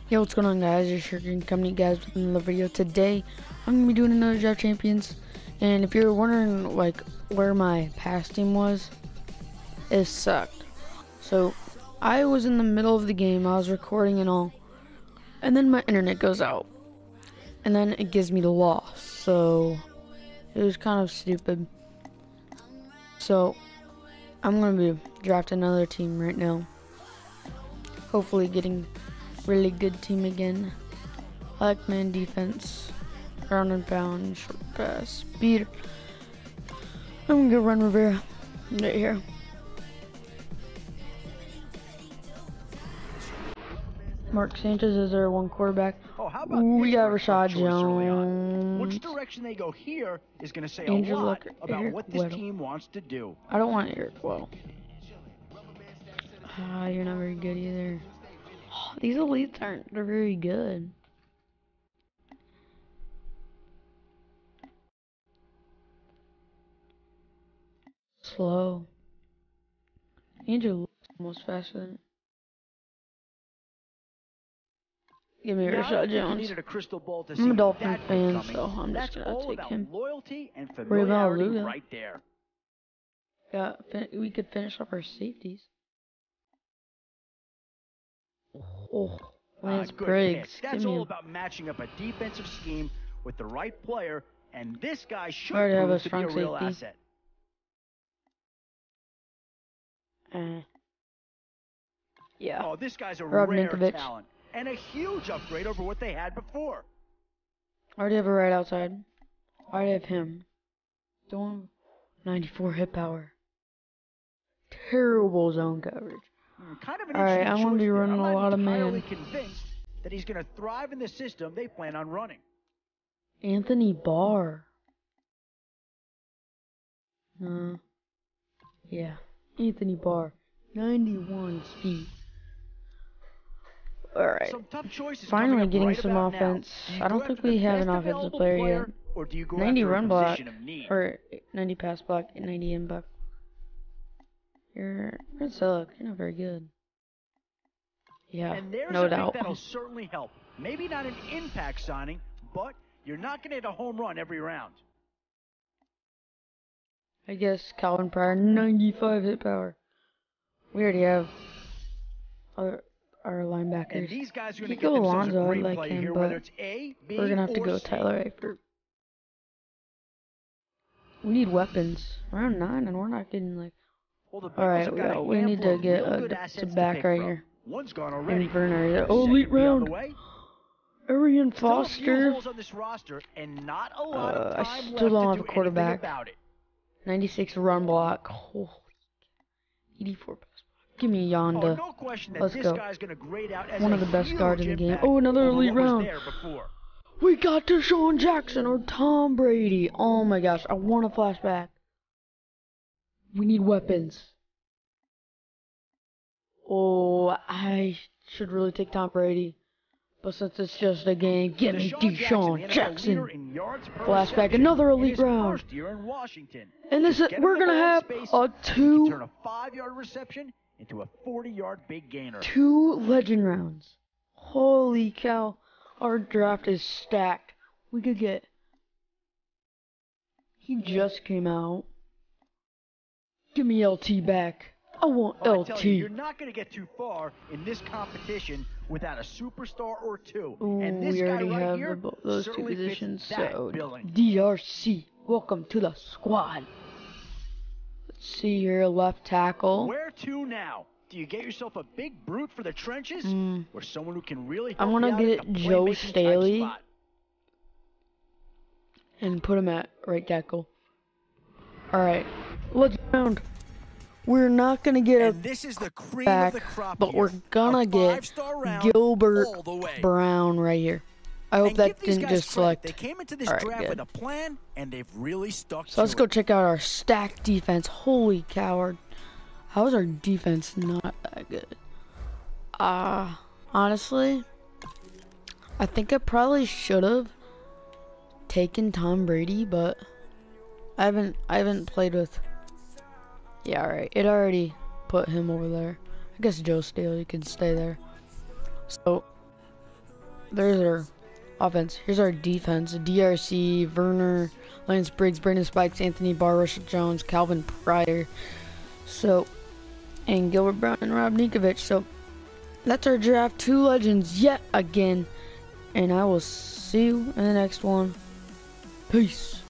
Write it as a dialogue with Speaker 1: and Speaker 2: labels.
Speaker 1: Yo, what's going on, guys? It's Sugar Green Company, guys, with another video. Today, I'm going to be doing another Draft Champions. And if you're wondering, like, where my past team was, it sucked. So, I was in the middle of the game, I was recording and all, and then my internet goes out. And then it gives me the loss, so it was kind of stupid. So, I'm going to be drafting another team right now. Hopefully getting really good team again. I like man defense, ground and pound, short pass, speed. I'm gonna go run Rivera right here. Mark Sanchez is our one quarterback.
Speaker 2: Oh, how about
Speaker 1: we got Rashad
Speaker 2: Jones.
Speaker 1: Jones.
Speaker 2: Which direction they go here is going to say
Speaker 1: Andrew
Speaker 2: a lot
Speaker 1: Luck,
Speaker 2: about
Speaker 1: Eric
Speaker 2: what this
Speaker 1: Weddle.
Speaker 2: team wants to do.
Speaker 1: I don't want Eric Weddle. You're not very good either. These elites aren't very good. Slow. Andrew looks almost faster than. Give me Rashad Jones. I'm a Dolphin fan, so I'm just gonna take him.
Speaker 2: Loyalty and
Speaker 1: Ray-Val
Speaker 2: familiarity
Speaker 1: Luga.
Speaker 2: right there.
Speaker 1: Yeah, we could finish up our safeties. Oh, Lance
Speaker 2: Good
Speaker 1: Briggs.
Speaker 2: pick. That's all about matching up a defensive scheme with the right player, and this guy should prove to be a real asset.
Speaker 1: Yeah.
Speaker 2: Oh, this guy's a
Speaker 1: Rob
Speaker 2: rare
Speaker 1: Ninkovich.
Speaker 2: talent and a huge upgrade over what they had before.
Speaker 1: I already have a right outside. I already have him. Don't 94 hit power. Terrible zone coverage.
Speaker 2: Kind of an
Speaker 1: Alright, I'm gonna be running a lot of man.
Speaker 2: I'm not entirely convinced that he's gonna thrive in the system they plan on running.
Speaker 1: Anthony Barr. Yeah. Anthony Barr. 91 speed. Alright. Finally getting some offense. I don't think we have an offensive player yet. 90 run block. Or 90 pass block and 90 in block. You're gonna suck. You're not very good. Yeah,
Speaker 2: and there's
Speaker 1: no
Speaker 2: a
Speaker 1: doubt.
Speaker 2: That'll certainly help. Maybe not an impact signing, but you're not gonna hit a home run every round.
Speaker 1: I guess Calvin Pryor, 95 hit power. We already have our linebackers.
Speaker 2: And these guys are gonna
Speaker 1: get
Speaker 2: get
Speaker 1: themselves
Speaker 2: Alonzo,
Speaker 1: a great play here, whether it's
Speaker 2: A, B,
Speaker 1: we're gonna have to go with Tyler Eifert. We need weapons. Round 9, and we're not getting like. Alright, we need to get a back right here.
Speaker 2: One's gone already.
Speaker 1: And Werner. Oh, elite round. Arian Foster. I still don't have a quarterback. 96 run block. Holy. 84 pass block. Give me Yonda. Let's go. One of the best guards in the game. Oh, another elite round. We got Deshaun Jackson or Tom Brady. Oh my gosh, I want a flashback. We need weapons. Oh, I should really take Tom Brady. But since it's just a game, get me Deshaun Jackson. Flashback, another elite round. And this is, we're gonna have a turn a 5-yard reception into a 40-yard big gainer. 2 legend rounds. Holy cow. Our draft is stacked. We could get. He just came out. Give me LT back. I want LT. You're not going to get too far in this competition without a superstar or two. Ooh,
Speaker 2: and this
Speaker 1: we already
Speaker 2: guy right
Speaker 1: have
Speaker 2: here
Speaker 1: those two positions. So
Speaker 2: billing.
Speaker 1: DRC, welcome to the squad. Let's see here, left tackle.
Speaker 2: Where to now? Do you get yourself a big brute for the trenches, or someone who can really help
Speaker 1: I'm gonna get Joe Staley and put him at right tackle. All right, let's round. We're not gonna get a back, but we're gonna get Gilbert Brown right here. I hope that didn't just select. All right, good. So let's go check out our stacked defense. Holy cow, how is our defense not that good? Honestly, I think I probably should have taken Tom Brady, but I haven't played with. Yeah, alright. It already put him over there. I guess Joe Staley could stay there. So there's our offense. Here's our defense. DRC, Verner, Lance Briggs, Brandon Spikes, Anthony Barr, Russell Jones, Calvin Pryor. So, and Gilbert Brown and Rob Ninkovich. So, that's our draft. 2 legends yet again. And I will see you in the next one. Peace.